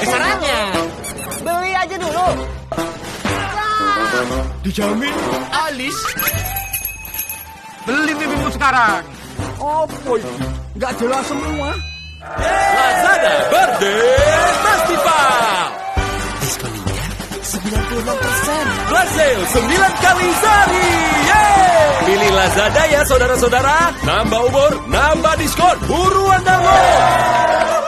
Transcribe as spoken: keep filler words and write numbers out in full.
kisarannya. Beli aja dulu. Dijamin alis. Beli pipimu sekarang. Oh boy, nggak jelas semua. Lazada Birthday Festival. Diskonnya sembilan puluh enam persen. Flash sale sembilan kali sehari. Yeay! Pilih Lazada ya saudara-saudara. Nambah umur, nambah diskon. Buruan download.